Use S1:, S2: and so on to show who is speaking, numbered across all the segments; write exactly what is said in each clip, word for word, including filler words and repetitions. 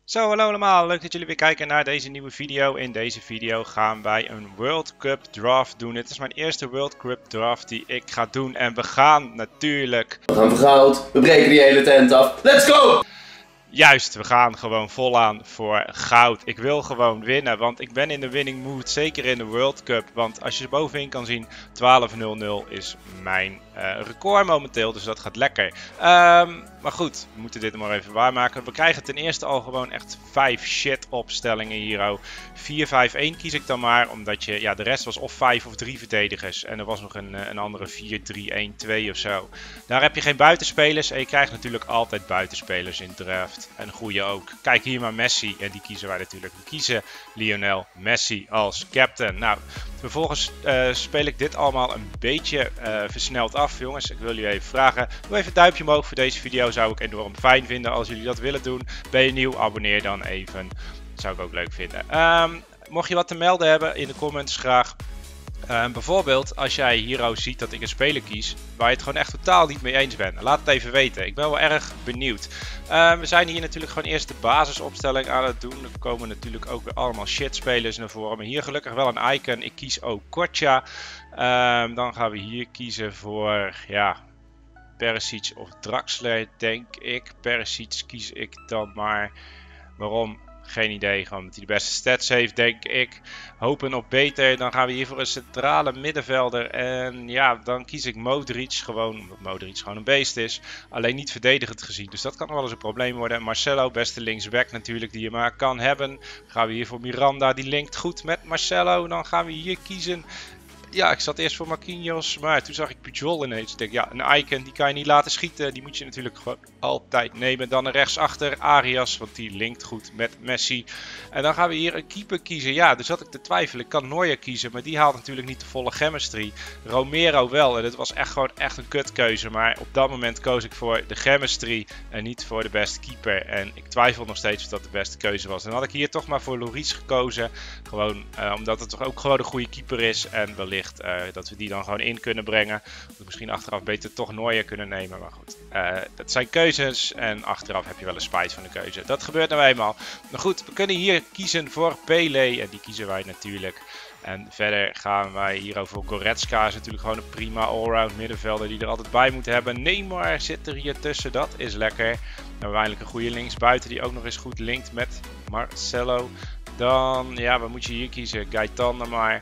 S1: Zo, hallo allemaal. Leuk dat jullie weer kijken naar deze nieuwe video. In deze video gaan wij een World Cup draft doen. Dit is mijn eerste World Cup draft die ik ga doen. En we gaan natuurlijk...
S2: We gaan voor goud. We breken die hele tent af. Let's go!
S1: Juist, we gaan gewoon volaan voor goud. Ik wil gewoon winnen, want ik ben in de winning mood. Zeker in de World Cup. Want als je er bovenin kan zien, twaalf nul nul is mijn uh, record momenteel. Dus dat gaat lekker. Um, maar goed, we moeten dit maar even waarmaken. We krijgen ten eerste al gewoon echt vijf shit opstellingen hier. vier vijf een kies ik dan maar. Omdat je, ja, de rest was of vijf of drie verdedigers. En er was nog een, een andere vier drie een twee of zo. Daar heb je geen buitenspelers. En je krijgt natuurlijk altijd buitenspelers in draft. En goede ook. Kijk hier maar Messi. En die kiezen wij natuurlijk. We kiezen Lionel Messi als captain. Nou, vervolgens uh, speel ik dit allemaal een beetje uh, versneld af. Jongens, ik wil jullie even vragen. Doe even een duimpje omhoog voor deze video. Zou ik enorm fijn vinden als jullie dat willen doen. Ben je nieuw? Abonneer dan even. Dat zou ik ook leuk vinden. Um, mocht je wat te melden hebben in de comments graag. Uh, bijvoorbeeld als jij hier ziet dat ik een speler kies waar je het gewoon echt totaal niet mee eens bent. Laat het even weten. Ik ben wel erg benieuwd. Uh, we zijn hier natuurlijk gewoon eerst de basisopstelling aan het doen. Er komen natuurlijk ook weer allemaal shit spelers naar voren. Maar hier gelukkig wel een icon. Ik kies ook Kortja. Uh, dan gaan we hier kiezen voor ja, Perisic of Draxler, denk ik. Perisic kies ik dan maar. Waarom? Geen idee, gewoon omdat hij de beste stats heeft, denk ik. Hopen op beter. Dan gaan we hier voor een centrale middenvelder. En ja, dan kies ik Modric gewoon, omdat Modric gewoon een beest is. Alleen niet verdedigend gezien, dus dat kan nog wel eens een probleem worden. Marcelo, beste linksback natuurlijk die je maar kan hebben. Dan gaan we hier voor Miranda, die linkt goed met Marcelo. Dan gaan we hier kiezen... Ja, ik zat eerst voor Marquinhos, maar toen zag ik Pujol ineens. Ik denk, ja, een icon, die kan je niet laten schieten. Die moet je natuurlijk gewoon altijd nemen. Dan rechtsachter Arias, want die linkt goed met Messi. En dan gaan we hier een keeper kiezen. Ja, dus zat ik te twijfelen. Ik kan Neuer kiezen, maar die haalt natuurlijk niet de volle chemistry. Romero wel, en dat was echt gewoon echt een kutkeuze. Maar op dat moment koos ik voor de chemistry en niet voor de beste keeper. En ik twijfel nog steeds of dat de beste keuze was. En dan had ik hier toch maar voor Lloris gekozen. Gewoon uh, omdat het toch ook gewoon een goede keeper is. En wellicht Uh, dat we die dan gewoon in kunnen brengen. Of misschien achteraf beter toch Neuer kunnen nemen. Maar goed, uh, dat zijn keuzes. En achteraf heb je wel een spijt van de keuze. Dat gebeurt nou eenmaal. Maar goed, we kunnen hier kiezen voor Pelé. En die kiezen wij natuurlijk. En verder gaan wij hier over Goretzka. Is natuurlijk gewoon een prima allround middenvelder die er altijd bij moet hebben. Neymar zit er hier tussen. Dat is lekker. Dan hebben we eindelijk een goede linksbuiten die ook nog eens goed linkt met Marcelo. Dan, ja, wat moet je hier kiezen? Gaetan dan maar.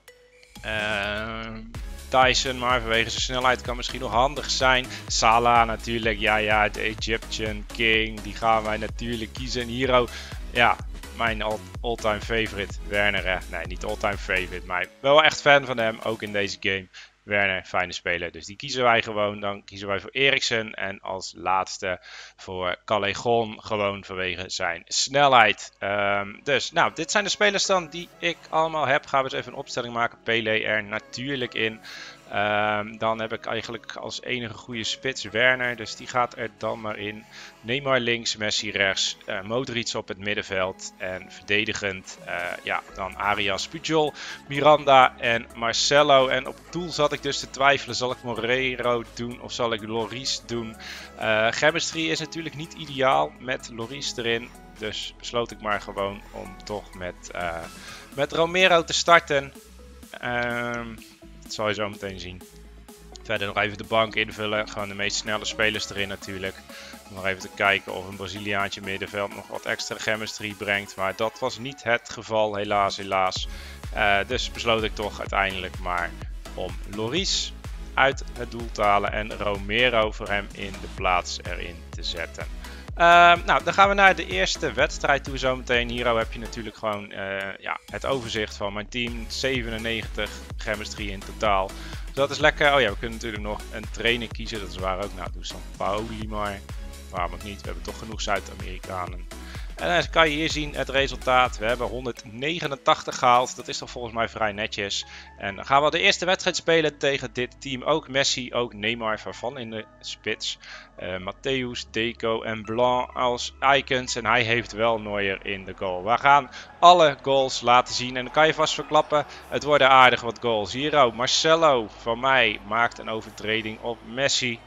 S1: Uh, Tyson, maar vanwege zijn snelheid kan misschien nog handig zijn. Salah natuurlijk, ja ja, de Egyptian King, die gaan wij natuurlijk kiezen. Hero, ja, mijn all-time favorite, Werner, hè. Nee, niet all-time favorite, maar wel echt fan van hem, ook in deze game. Werner, fijne speler, dus die kiezen wij gewoon. Dan kiezen wij voor Eriksen en als laatste voor Callejon, gewoon vanwege zijn snelheid. Um, dus, nou, dit zijn de spelers dan die ik allemaal heb. Gaan we eens even een opstelling maken. Pelé er natuurlijk in. Um, dan heb ik eigenlijk als enige goede spits Werner, dus die gaat er dan maar in. Neymar links, Messi rechts, uh, Modric op het middenveld en verdedigend, uh, ja, dan Arias, Pujol, Miranda en Marcelo. En op doel zat ik dus te twijfelen, zal ik Moreiro doen of zal ik Lloris doen? Uh, chemistry is natuurlijk niet ideaal met Lloris erin, dus besloot ik maar gewoon om toch met, uh, met Romero te starten. Uh, Dat zal je zo meteen zien. Verder nog even de bank invullen. Gewoon de meest snelle spelers erin natuurlijk. Om nog even te kijken of een Braziliaantje middenveld nog wat extra chemistry brengt. Maar dat was niet het geval, helaas, helaas. Uh, dus besloot ik toch uiteindelijk maar om Lloris uit het doel te halen. En Romero voor hem in de plaats erin te zetten. Uh, nou, dan gaan we naar de eerste wedstrijd toe zometeen. Hier heb je natuurlijk gewoon uh, ja, het overzicht van mijn team. zevenennegentig chemistry in totaal. Dus dat is lekker. Oh ja, we kunnen natuurlijk nog een trainer kiezen. Dat is waar ook. Nou, doe San Paoli maar. Waarom ook niet? We hebben toch genoeg Zuid-Amerikanen. En dan kan je hier zien het resultaat. We hebben honderdnegenentachtig gehaald. Dat is toch volgens mij vrij netjes. En dan gaan we de eerste wedstrijd spelen tegen dit team. Ook Messi, ook Neymar van in de spits. Uh, Matthäus, Deco en Blanc als icons. En hij heeft wel Neuer in de goal. We gaan alle goals laten zien. En dan kan je vast verklappen. Het worden aardig wat goals. Hier ook Marcelo van mij maakt een overtreding op Messi.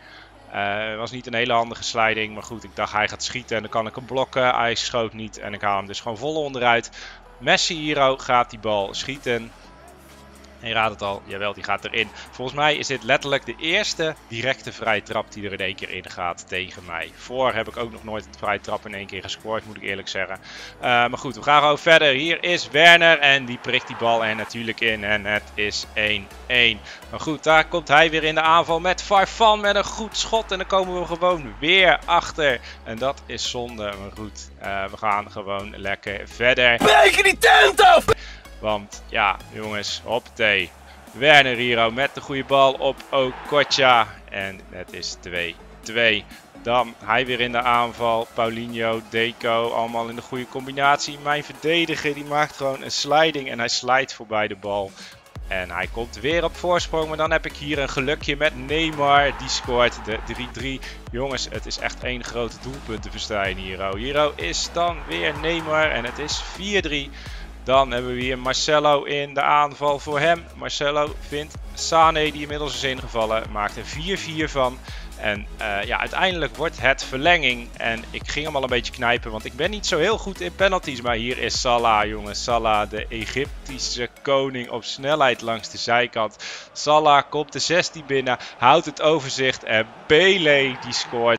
S1: Het uh, was niet een hele handige sliding, maar goed, ik dacht hij gaat schieten en dan kan ik hem blokken. Hij schoot niet en ik haal hem dus gewoon vol onderuit. Messi hier gaat die bal schieten. En je raadt het al, jawel, die gaat erin. Volgens mij is dit letterlijk de eerste directe vrije trap die er in één keer in gaat tegen mij. Voor heb ik ook nog nooit een vrije trap in één keer gescoord, moet ik eerlijk zeggen. Uh, maar goed, we gaan gewoon verder. Hier is Werner en die prikt die bal er natuurlijk in. En het is één één. Maar goed, daar komt hij weer in de aanval met Farfan met een goed schot. En dan komen we gewoon weer achter. En dat is zonde, maar goed. Uh, we gaan gewoon lekker verder.
S2: Breek die tent af!
S1: Want ja, jongens, hoppatee. Werner hier met de goede bal op Okocha. En het is twee twee. Dan hij weer in de aanval. Paulinho, Deco, allemaal in de goede combinatie. Mijn verdediger die maakt gewoon een sliding en hij slijt voorbij de bal. En hij komt weer op voorsprong. Maar dan heb ik hier een gelukje met Neymar. Die scoort de drie drie. Jongens, het is echt één grote doelpuntenfestijn hier. Hier is dan weer Neymar en het is vier drie. Dan hebben we hier Marcelo in de aanval voor hem. Marcelo vindt Sané, die inmiddels is ingevallen, maakt er vier vier van. En uh, ja, uiteindelijk wordt het verlenging. En ik ging hem al een beetje knijpen, want ik ben niet zo heel goed in penalties. Maar hier is Salah, jongens. Salah, de Egyptische koning op snelheid langs de zijkant. Salah komt de zestien binnen, houdt het overzicht. En Pele, die scoort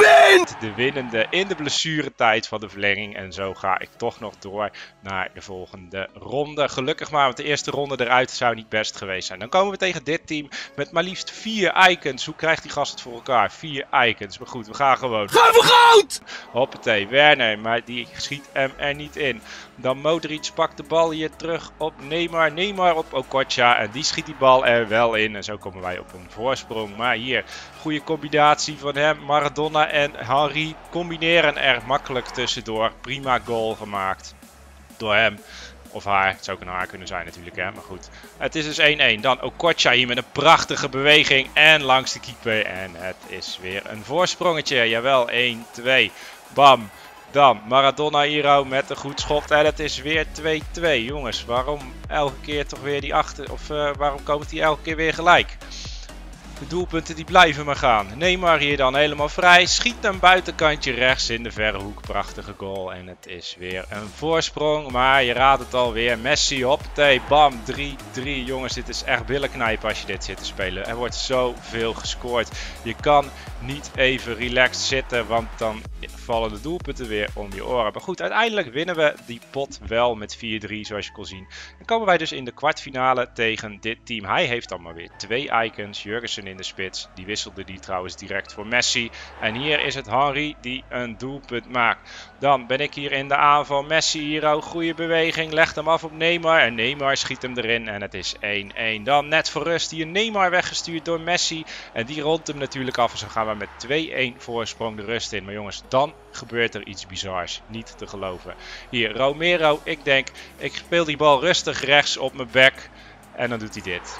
S1: de winnende in de blessuretijd van de verlenging. En zo ga ik toch nog door naar de volgende ronde. Gelukkig maar, want de eerste ronde eruit zou niet best geweest zijn. Dan komen we tegen dit team met maar liefst vier icons. Hoe krijgt die gast het voor elkaar? Vier icons. Maar goed, we gaan gewoon.
S2: Ga voor goud!
S1: Hoppatee, Werner, maar die schiet hem er niet in. Dan Modric pakt de bal hier terug op Neymar. Neymar op Okocha en die schiet die bal er wel in. En zo komen wij op een voorsprong. Maar hier, goede combinatie van hem. Maradona en Henry combineren er makkelijk tussendoor. Prima goal gemaakt door hem. Of haar. Het zou ook een haar kunnen zijn natuurlijk, hè. Maar goed. Het is dus één één. Dan Okocha hier met een prachtige beweging. En langs de keeper. En het is weer een voorsprongetje. Jawel, één twee. Bam. Dan Maradona hier met een goed schot. En het is weer twee twee. Jongens, waarom elke keer toch weer die achter... Of uh, waarom komt die elke keer weer gelijk? De doelpunten die blijven maar gaan. Neymar hier dan helemaal vrij. Schiet een buitenkantje rechts in de verre hoek. Prachtige goal. En het is weer een voorsprong. Maar je raadt het alweer. Messi, hoppatee, bam. drie drie. Jongens, dit is echt billen knijpen als je dit zit te spelen. Er wordt zoveel gescoord. Je kan niet even relaxed zitten. Want dan vallen de doelpunten weer om je oren. Maar goed, uiteindelijk winnen we die pot wel met vier drie. Zoals je kon zien. Dan komen wij dus in de kwartfinale tegen dit team. Hij heeft dan maar weer twee icons. Jurgensen in de spits. Die wisselde die trouwens direct voor Messi. En hier is het Henry die een doelpunt maakt. Dan ben ik hier in de aanval. Messi hier ook. Goede beweging. Legt hem af op Neymar. En Neymar schiet hem erin. En het is één één. Dan net voor rust hier Neymar weggestuurd door Messi. En die rondt hem natuurlijk af. En zo gaan we met twee één voorsprong de rust in. Maar jongens, dan gebeurt er iets bizars. Niet te geloven. Hier Romero. Ik denk, ik speel die bal rustig rechts op mijn bek. En dan doet hij dit.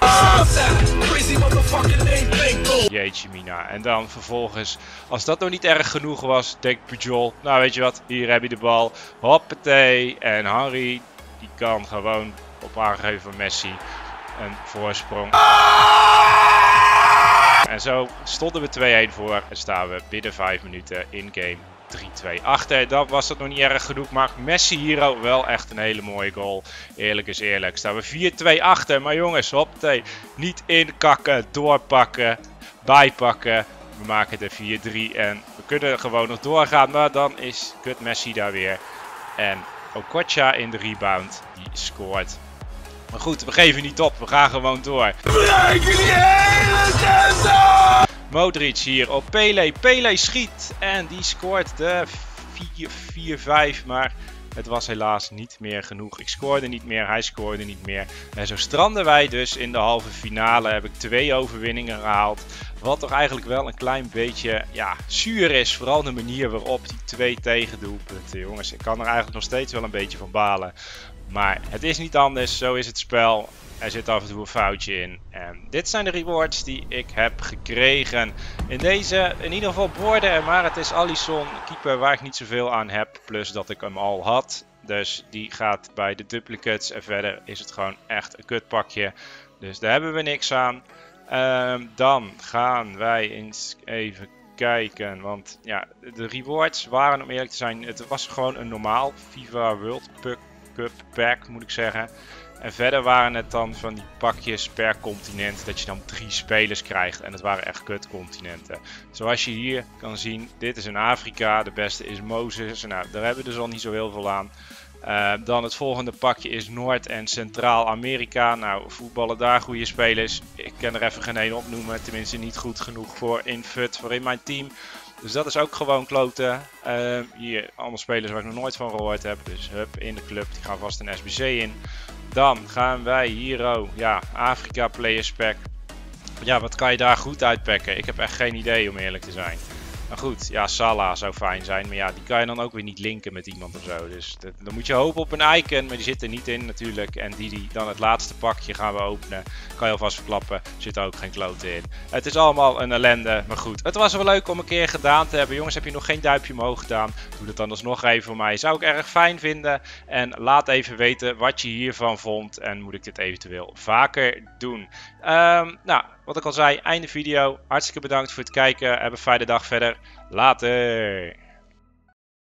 S1: Jeetje mina. En dan vervolgens, als dat nog niet erg genoeg was, denkt Pujol, nou weet je wat, hier heb je de bal. Hoppatee. En Henry, die kan gewoon op aangeven van Messi een voorsprong. En zo stonden we twee één voor en staan we binnen vijf minuten in game drie twee achter. Dan was dat nog niet erg genoeg. Maar Messi hier wel echt een hele mooie goal. Eerlijk is eerlijk. Staan we vier twee achter. Maar jongens, hoppatee. Niet inkakken, doorpakken, bijpakken. We maken er vier drie en we kunnen gewoon nog doorgaan. Maar dan is kut Messi daar weer. En Okocha in de rebound. Die scoort. Maar goed, we geven niet op. We gaan gewoon door. Modric hier op Pele. Pele schiet en die scoort de vier vijf. Maar het was helaas niet meer genoeg. Ik scoorde niet meer, hij scoorde niet meer. En zo stranden wij dus in de halve finale. Heb ik twee overwinningen gehaald. Wat toch eigenlijk wel een klein beetje ja, zuur is. Vooral de manier waarop die twee tegendoelpunten. Jongens, ik kan er eigenlijk nog steeds wel een beetje van balen. Maar het is niet anders, zo is het spel. Er zit af en toe een foutje in. En dit zijn de rewards die ik heb gekregen. In deze in ieder geval borden. Maar het is Alisson, keeper waar ik niet zoveel aan heb. Plus dat ik hem al had. Dus die gaat bij de duplicates. En verder is het gewoon echt een kutpakje. Dus daar hebben we niks aan. Um, dan gaan wij eens even kijken. Want ja, de rewards waren, om eerlijk te zijn, het was gewoon een normaal FIFA World Cup pack, moet ik zeggen. En verder waren het dan van die pakjes per continent dat je dan drie spelers krijgt. En het waren echt kutcontinenten. Zoals je hier kan zien, dit is in Afrika. De beste is Moses. Nou, daar hebben we dus al niet zo heel veel aan. Uh, dan het volgende pakje is Noord- en Centraal-Amerika. Nou, voetballen daar goede spelers. Ik kan er even geen één opnoemen. Tenminste niet goed genoeg voor in F U T, voor in mijn team. Dus dat is ook gewoon kloten. Uh, hier allemaal spelers waar ik nog nooit van gehoord heb. Dus hup, in de club. Die gaan vast een S B C in. Dan gaan wij hier, oh, ja, Afrika Players Pack. Ja, wat kan je daar goed uitpakken? Ik heb echt geen idee, om eerlijk te zijn. Maar goed, ja, Salah zou fijn zijn. Maar ja, die kan je dan ook weer niet linken met iemand of zo. Dus dat, dan moet je hopen op een icon. Maar die zit er niet in natuurlijk. En die, die dan het laatste pakje gaan we openen. Kan je alvast verklappen. Zit er ook geen kloten in. Het is allemaal een ellende. Maar goed, het was wel leuk om een keer gedaan te hebben. Jongens, heb je nog geen duimpje omhoog gedaan? Doe dat dan alsnog even voor mij. Zou ik erg fijn vinden. En laat even weten wat je hiervan vond. En moet ik dit eventueel vaker doen. Um, nou, wat ik al zei, einde video. Hartstikke bedankt voor het kijken. Heb een fijne dag verder. Later!